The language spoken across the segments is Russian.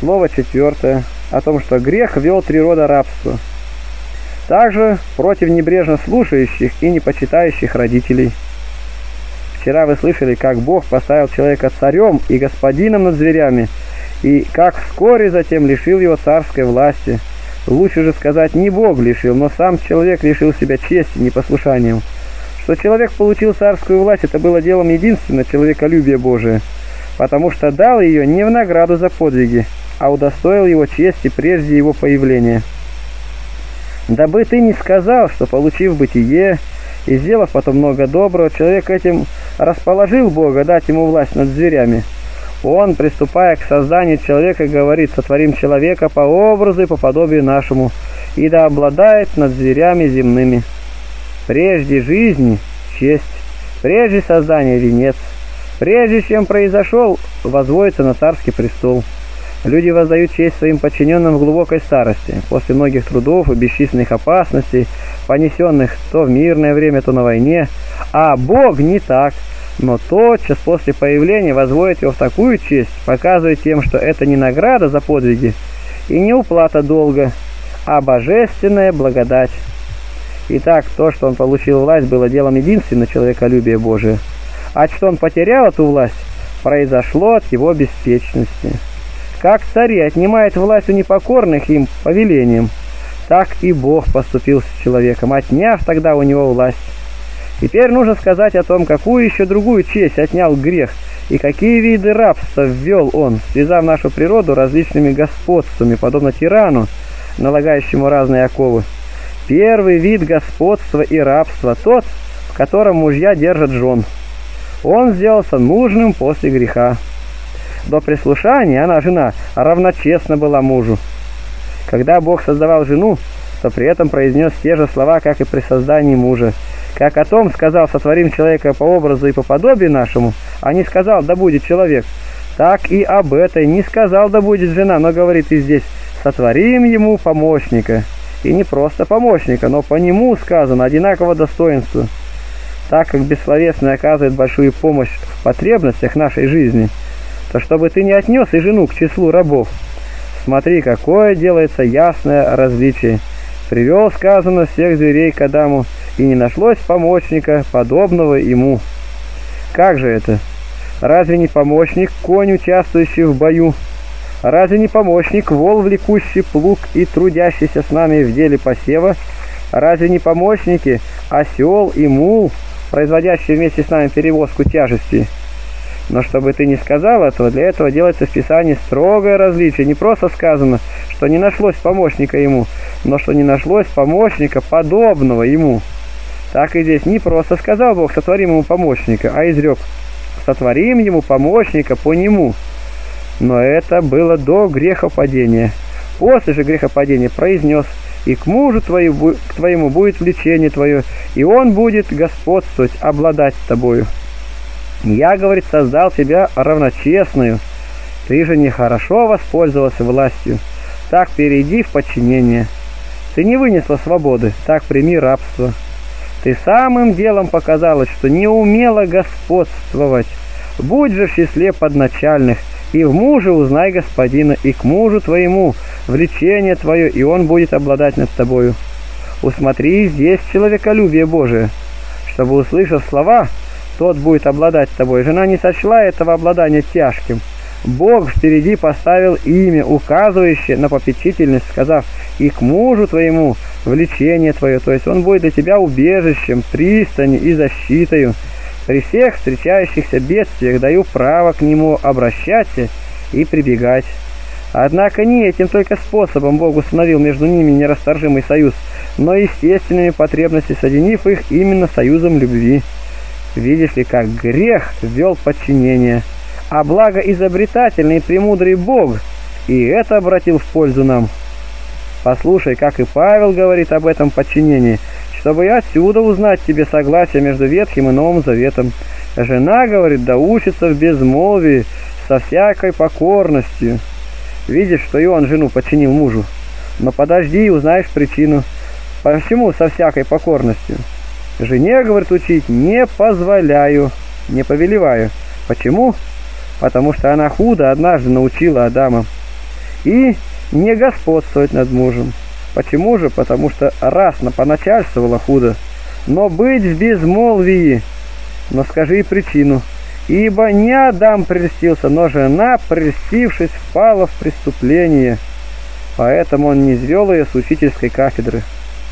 Слово 4 о том, что грех вел 3 рода рабства. Также против небрежно слушающих и непочитающих родителей. Вчера вы слышали, как Бог поставил человека царем и господином над зверями, и как вскоре затем лишил его царской власти. Лучше же сказать, не Бог лишил, но сам человек лишил себя чести непослушанием. Что человек получил царскую власть, это было делом единственно человеколюбия Божия, потому что дал ее не в награду за подвиги, а удостоил его чести прежде его появления. Дабы ты не сказал, что, получив бытие и сделав потом много доброго, человек этим расположил Бога дать ему власть над зверями. Он, приступая к созданию человека, говорит: сотворим человека по образу и по подобию нашему, и да обладает над зверями земными. Прежде жизни – честь, прежде создания – венец, прежде чем произошел, возводится на царский престол. Люди воздают честь своим подчиненным в глубокой старости, после многих трудов и бесчисленных опасностей, понесенных то в мирное время, то на войне. А Бог не так, но тотчас после появления возводит его в такую честь, показывая тем, что это не награда за подвиги и не уплата долга, а божественная благодать. Итак, то, что он получил власть, было делом единственно человеколюбия Божия, а что он потерял эту власть, произошло от его беспечности. Как цари отнимают власть у непокорных им повелением, так и Бог поступил с человеком, отняв тогда у него власть. Теперь нужно сказать о том, какую еще другую честь отнял грех, и какие виды рабства ввел он, связав нашу природу различными господствами, подобно тирану, налагающему разные оковы. Первый вид господства и рабства – тот, в котором мужья держат жен. Он сделался нужным после греха. До прислушания она, жена, равночестна была мужу. Когда Бог создавал жену, то при этом произнес те же слова, как и при создании мужа. Как о том сказал: сотворим человека по образу и по подобию нашему, а не сказал: да будет человек. Так и об этой не сказал: да будет жена, но говорит и здесь: сотворим ему помощника. И не просто помощника, но по нему сказано одинакового достоинства. Так как бессловесный оказывает большую помощь в потребностях нашей жизни, то чтобы ты не отнес и жену к числу рабов. Смотри, какое делается ясное различие. Привел, сказано, всех зверей к Адаму, и не нашлось помощника, подобного ему. Как же это? Разве не помощник конь, участвующий в бою? Разве не помощник вол, влекущий плуг и трудящийся с нами в деле посева? Разве не помощники осел и мул, производящие вместе с нами перевозку тяжести? Но чтобы ты не сказал этого, для этого делается в Писании строгое различие. Не просто сказано, что не нашлось помощника ему, но что не нашлось помощника, подобного ему. Так и здесь не просто сказал Бог: сотворим ему помощника, а изрек: сотворим ему помощника по нему. Но это было до грехопадения. После же грехопадения произнес: и к мужу твоему будет влечение твое, и он будет господствовать, обладать тобою. Я, говорит, создал тебя равночестную, ты же нехорошо воспользовался властью, так перейди в подчинение. Ты не вынесла свободы, так прими рабство. Ты самым делом показалось, что не умела господствовать. Будь же в числе подначальных, и в муже узнай господина, и к мужу твоему влечение твое, и он будет обладать над тобою. Усмотри здесь человеколюбие Божие, чтобы, услышав слова, тот будет обладать тобой. Жена не сочла этого обладания тяжким. Бог впереди поставил имя, указывающее на попечительность, сказав: и к мужу твоему влечение твое, то есть он будет для тебя убежищем, пристанью и защитою. При всех встречающихся бедствиях даю право к нему обращаться и прибегать. Однако не этим только способом Бог установил между ними нерасторжимый союз, но естественными потребностями, соединив их именно союзом любви. Видишь ли, как грех ввел подчинение, а благо изобретательный и премудрый Бог и это обратил в пользу нам. Послушай, как и Павел говорит об этом подчинении, чтобы и отсюда узнать тебе согласие между Ветхим и Новым Заветом. Жена, говорит, да учится в безмолвии со всякой покорностью. Видишь, что и он жену подчинил мужу. Но подожди и узнаешь причину. Почему со всякой покорностью? Жене, говорит, учить не позволяю, не повелеваю. Почему? Потому что она худо однажды научила Адама. и не господствовать над мужем. Почему же? Потому что раз поначальствовала худо, но быть в безмолвии. Но скажи и причину. Ибо не Адам прельстился, но жена, прельстившись, впала в преступление. Поэтому он не низвел ее с учительской кафедры.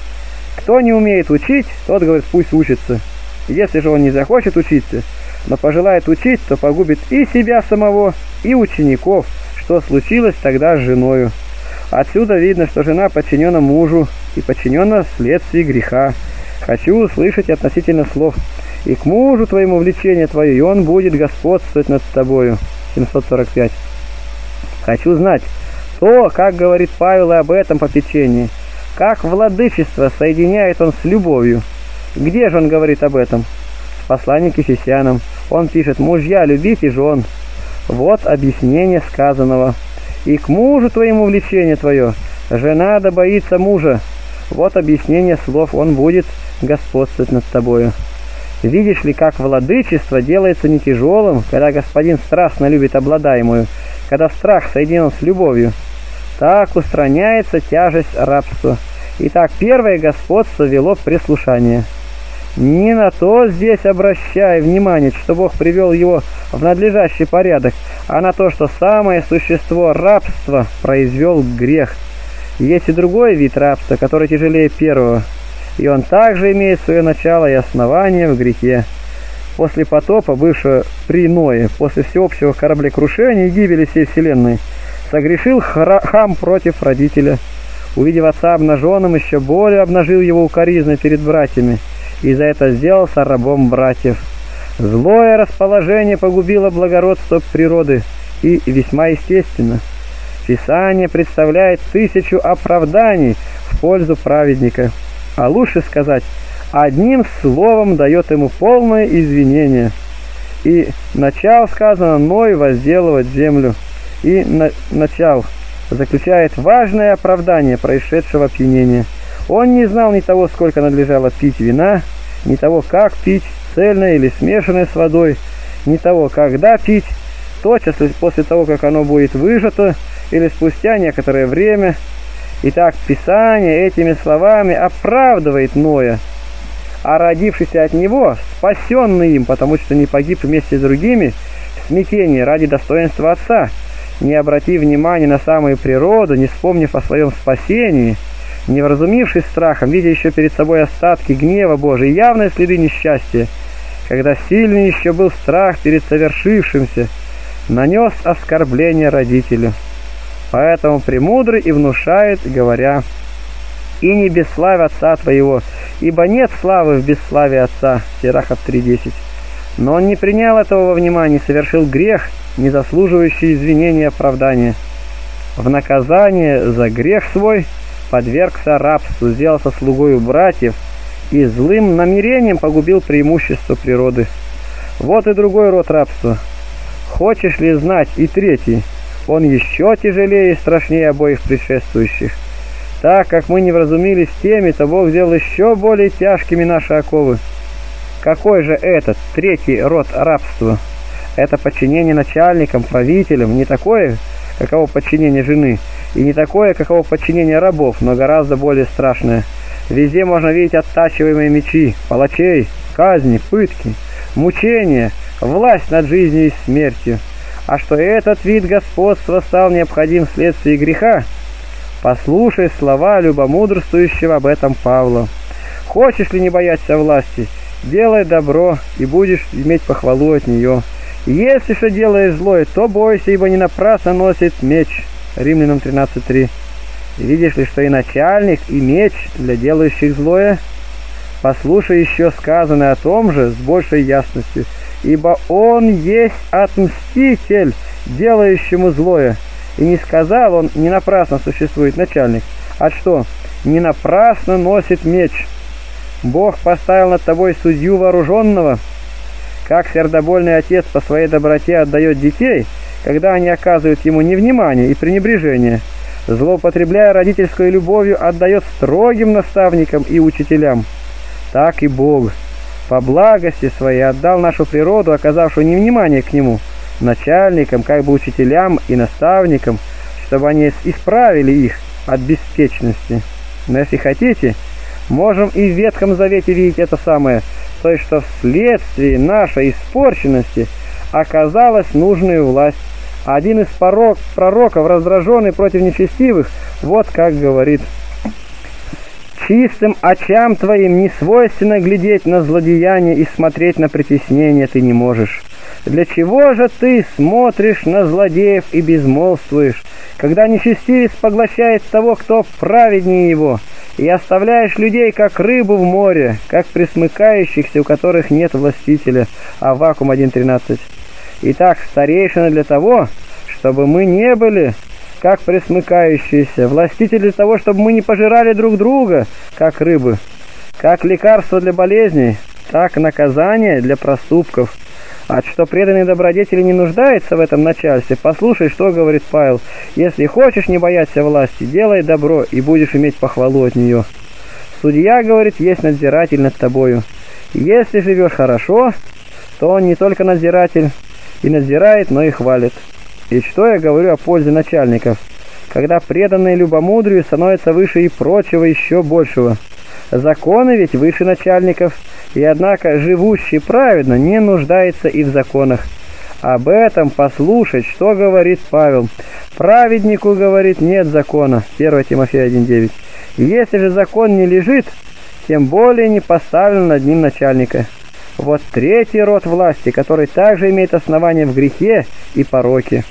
Кто не умеет учить, тот, говорит, пусть учится. Если же он не захочет учиться, но пожелает учить, то погубит и себя самого, и учеников, что случилось тогда с женою. Отсюда видно, что жена подчинена мужу и подчинена вследствие греха. Хочу услышать относительно слов. И к мужу твоему влечение твое, и он будет господствовать над тобою. 745. Хочу знать то, как говорит Павел об этом попечении, как владычество соединяет он с любовью. Где же он говорит об этом? В послании к Ефесянам. Он пишет: «Мужья, любите жен». Вот объяснение сказанного. И к мужу твоему влечение твое, жена да боится мужа. Вот объяснение слов: он будет господствовать над тобою. Видишь ли, как владычество делается не тяжелым, когда господин страстно любит обладаемую, когда страх соединен с любовью, так устраняется тяжесть рабства. Итак, первое господство вело прислушание. Не на то здесь обращай внимание, что Бог привел его в надлежащий порядок, а на то, что самое существо рабства произвел грех. Есть и другой вид рабства, который тяжелее первого, и он также имеет свое начало и основание в грехе. После потопа, бывшего при Ное, после всеобщего кораблекрушения и гибели всей вселенной, согрешил Хам против родителя. Увидев отца обнаженным, еще более обнажил его укоризной перед братьями, и за это сделался рабом братьев. Злое расположение погубило благородство природы, и весьма естественно. Писание представляет 1000 оправданий в пользу праведника, а лучше сказать, одним словом дает ему полное извинение. И начал, сказано, Ной возделывать землю, и начал заключает важное оправдание происшедшего опьянения. Он не знал ни того, сколько надлежало пить вина, ни того, как пить, цельное или смешанное с водой, ни того, когда пить, тотчас после того, как оно будет выжато, или спустя некоторое время. Итак, Писание этими словами оправдывает Ноя, а родившийся от него, спасенный им, потому что не погиб вместе с другими, в смятении ради достоинства Отца, не обратив внимания на самую природу, не вспомнив о своем спасении, не вразумившись страхом, видя еще перед собой остатки гнева Божия и явные следы несчастья, когда сильный еще был страх перед совершившимся, нанес оскорбление родителю. Поэтому премудрый и внушает, говоря: «И не бесславь отца твоего, ибо нет славы в бесславии отца». Сирахов 3:10. Но он не принял этого во внимание, совершил грех, не заслуживающий извинения и оправдания. В наказание за грех свой подвергся рабству, сделался слугою братьев и злым намерением погубил преимущество природы. Вот и другой род рабства. Хочешь ли знать и третий? Он еще тяжелее и страшнее обоих предшествующих. Так как мы не вразумились теми, то Бог сделал еще более тяжкими наши оковы. Какой же этот третий род рабства? Это подчинение начальникам, правителям, не такое, каково подчинение жены, и не такое, каково подчинение рабов, но гораздо более страшное. Везде можно видеть оттачиваемые мечи, палачей, казни, пытки, мучения, власть над жизнью и смертью. А что этот вид господства стал необходим вследствие греха, послушай слова любомудрствующего об этом Павла. Хочешь ли не бояться власти, делай добро, и будешь иметь похвалу от нее. Если же делаешь злое, то бойся, ибо не напрасно носит меч. Римлянам 13:3. Видишь ли, что и начальник, и меч для делающих злое? Послушай еще сказанное о том же с большей ясностью. Ибо он есть отмститель, делающему злое. И не сказал он, не напрасно существует начальник, а что? Не напрасно носит меч. Бог поставил над тобой судью вооруженного. Как сердобольный отец по своей доброте отдает детей, когда они оказывают ему невнимание и пренебрежение, злоупотребляя родительской любовью, отдает строгим наставникам и учителям. Так и Бог по благости своей отдал нашу природу, оказавшую невнимание к нему, начальникам, как бы учителям и наставникам, чтобы они исправили их от беспечности. Но если хотите, можем и в Ветхом Завете видеть это самое, то есть что вследствие нашей испорченности оказалась нужная власть. Один из пророков, раздраженный против нечестивых, вот как говорит: «Чистым очам твоим не свойственно глядеть на злодеяние и смотреть на притеснение ты не можешь. Для чего же ты смотришь на злодеев и безмолвствуешь, когда нечестивец поглощает того, кто праведнее его, и оставляешь людей, как рыбу в море, как пресмыкающихся, у которых нет властителя». Аввакум 1:13. Итак, старейшина для того, чтобы мы не были как пресмыкающиеся, властитель для того, чтобы мы не пожирали друг друга, как рыбы, как лекарство для болезней, так наказание для проступков. А что преданный добродетели не нуждается в этом начальстве, послушай, что говорит Павел: «Если хочешь не бояться власти, делай добро, и будешь иметь похвалу от нее». Судья, говорит, есть надзиратель над тобою. Если живешь хорошо, то он не только надзиратель и надзирает, но и хвалит. И что я говорю о пользе начальников, когда преданные любомудрию становятся выше и прочего еще большего. Законы ведь выше начальников, и однако живущий праведно не нуждается и в законах. Об этом послушать, что говорит Павел. Праведнику, говорит, нет закона. 1 Тимофея 1:9. Если же закон не лежит, тем более не поставлен над ним начальника. Вот третий род власти, который также имеет основание в грехе и пороке.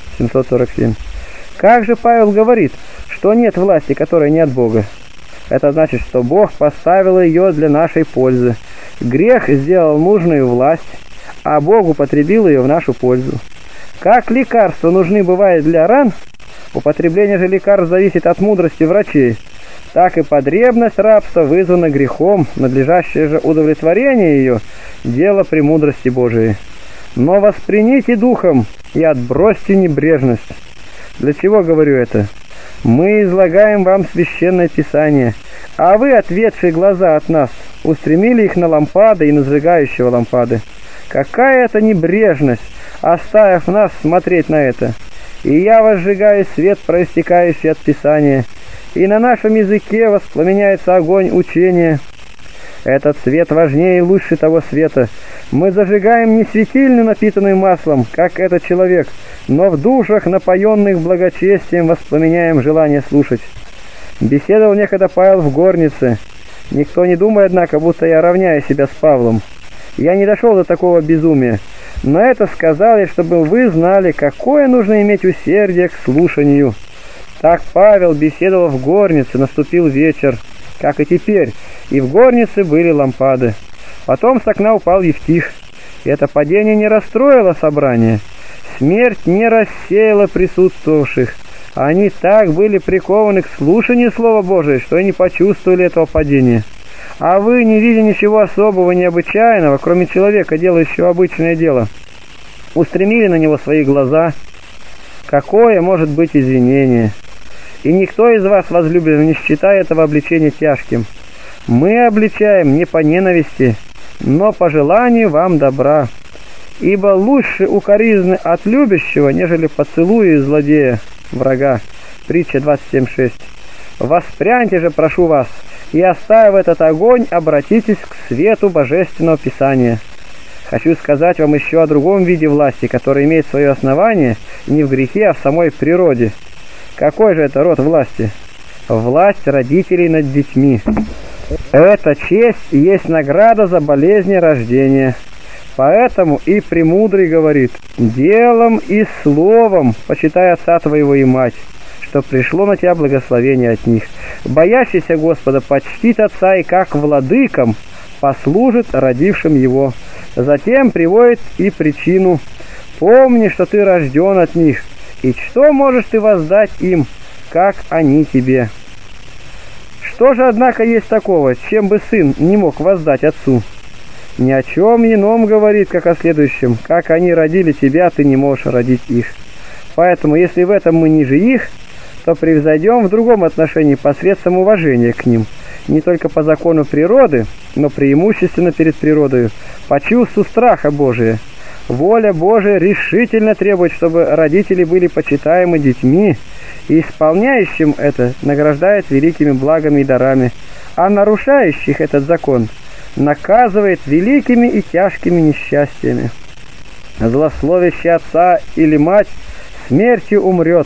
747. Как же Павел говорит, что нет власти, которая не от Бога? Это значит, что Бог поставил ее для нашей пользы. Грех сделал нужную власть, а Бог употребил ее в нашу пользу. Как лекарства нужны бывают для ран, употребление же лекарств зависит от мудрости врачей, так и потребность рабства вызвана грехом, надлежащее же удовлетворение ее – дело премудрости Божией. Но воспринимайте духом и отбросьте небрежность. Для чего говорю это? Мы излагаем вам священное Писание, а вы, отведшие глаза от нас, устремили их на лампады и на зажигающего лампады. Какая это небрежность, оставив нас смотреть на это? И я возжигаю свет, проистекающий от Писания, и на нашем языке воспламеняется огонь учения. Этот свет важнее и лучше того света. Мы зажигаем не светильню, напитанную маслом, как этот человек, но в душах, напоенных благочестием, воспламеняем желание слушать. Беседовал некогда Павел в горнице. Никто не думает, однако, будто я равняю себя с Павлом. Я не дошел до такого безумия, но это сказал я, чтобы вы знали, какое нужно иметь усердие к слушанию. Так Павел беседовал в горнице, наступил вечер, как и теперь, и в горнице были лампады. Потом с окна упал Евтих, и это падение не расстроило собрание. Смерть не рассеяла присутствовавших. Они так были прикованы к слушанию Слова Божия, что и не почувствовали этого падения. А вы, не видя ничего особого, необычайного, кроме человека, делающего обычное дело, устремили на него свои глаза. Какое может быть извинение? И никто из вас, возлюбленный, не считает этого обличения тяжким. Мы обличаем не по ненависти, но по желанию вам добра. Ибо лучше укоризны от любящего, нежели поцелуи злодея, врага. Притча 27:6. Воспряньте же, прошу вас, и, оставив этот огонь, обратитесь к свету Божественного Писания. Хочу сказать вам еще о другом виде власти, который имеет свое основание не в грехе, а в самой природе. Какой же это род власти? Власть родителей над детьми. Эта честь есть награда за болезни рождения. Поэтому и премудрый говорит: делом и словом почитай отца твоего и мать, что пришло на тебя благословение от них. Боящийся Господа почтит отца и как владыкам послужит родившим его. Затем приводит и причину: помни, что ты рожден от них, и что можешь ты воздать им, как они тебе. Что же, однако, есть такого, чем бы сын не мог воздать отцу? Ни о чем ином говорит, как о следующем: как они родили тебя, ты не можешь родить их. Поэтому, если в этом мы ниже их, то превзойдем в другом отношении посредством уважения к ним, не только по закону природы, но преимущественно перед природою, по чувству страха Божия. Воля Божия решительно требует, чтобы родители были почитаемы детьми, и исполняющим это награждает великими благами и дарами, а нарушающих этот закон наказывает великими и тяжкими несчастьями. Злословящий отца или мать смертью умрет,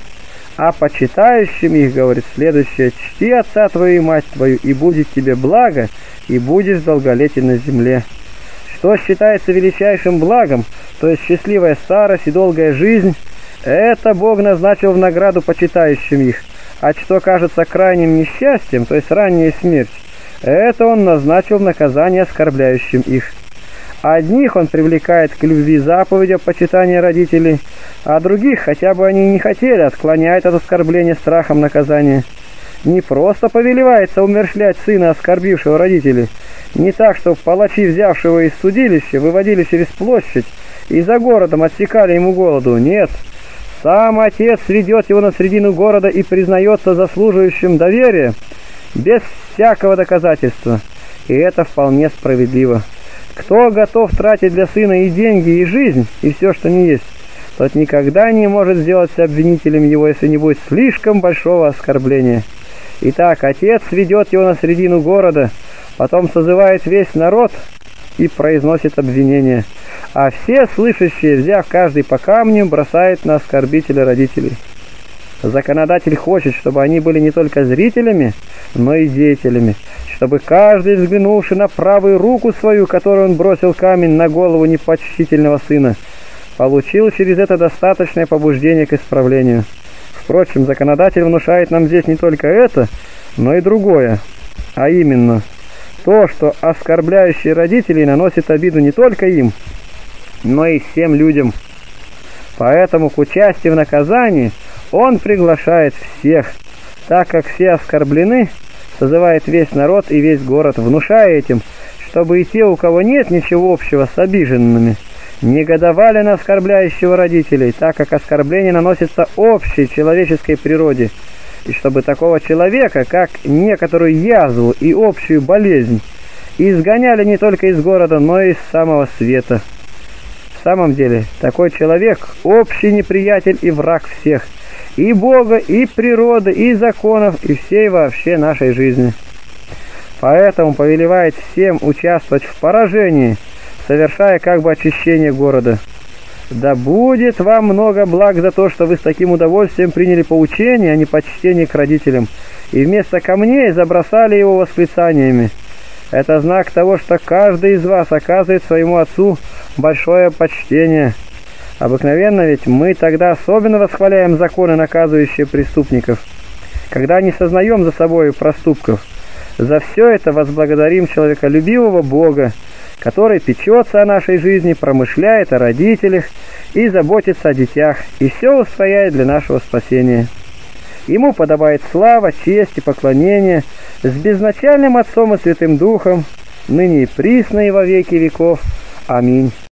а почитающим их говорит следующее: чти отца твою и мать твою, и будет тебе благо, и будешь долголетен на земле. Что считается величайшим благом, то есть счастливая старость и долгая жизнь, это Бог назначил в награду почитающим их, а что кажется крайним несчастьем, то есть ранняя смерть, это Он назначил в наказание оскорбляющим их. Одних Он привлекает к любви заповедью почитания родителей, а других, хотя бы они и не хотели, отклоняет от оскорбления страхом наказания. Не просто повелевается умерщвлять сына, оскорбившего родителей, не так, чтобы палачи, взявшего из судилища, выводили через площадь и за городом отсекали ему голову. Нет, сам отец ведет его на средину города и признается заслуживающим доверия, без всякого доказательства, и это вполне справедливо. Кто готов тратить для сына и деньги, и жизнь, и все, что не есть, тот никогда не может сделаться обвинителем его, если не будет слишком большого оскорбления. Итак, отец ведет его на средину города, потом созывает весь народ и произносит обвинение, а все слышащие, взяв каждый по камню, бросают на оскорбителя родителей. Законодатель хочет, чтобы они были не только зрителями, но и деятелями, чтобы каждый, взглянувший на правую руку свою, которую он бросил камень на голову непочтительного сына, получил через это достаточное побуждение к исправлению. Впрочем, законодатель внушает нам здесь не только это, но и другое, а именно то, что оскорбляющие родителей наносят обиду не только им, но и всем людям. Поэтому к участию в наказании он приглашает всех, так как все оскорблены, созывает весь народ и весь город, внушая этим, чтобы и те, у кого нет ничего общего с обиженными, негодовали на оскорбляющего родителей, так как оскорбление наносится общей человеческой природе, и чтобы такого человека, как некоторую язву и общую болезнь, изгоняли не только из города, но и из самого света. В самом деле, такой человек – общий неприятель и враг всех, и Бога, и природы, и законов, и всей вообще нашей жизни. Поэтому повелевает всем участвовать в поражении, совершая как бы очищение города. Да будет вам много благ за то, что вы с таким удовольствием приняли поучение, а не почтение к родителям, и вместо камней забросали его восклицаниями. Это знак того, что каждый из вас оказывает своему отцу большое почтение. Обыкновенно ведь мы тогда особенно восхваляем законы, наказывающие преступников, когда не сознаем за собой проступков. За все это возблагодарим человеколюбивого Бога, который печется о нашей жизни, промышляет о родителях и заботится о детях, и все устрояет для нашего спасения. Ему подобает слава, честь и поклонение с безначальным Отцом и Святым Духом, ныне и присно и во веки веков. Аминь.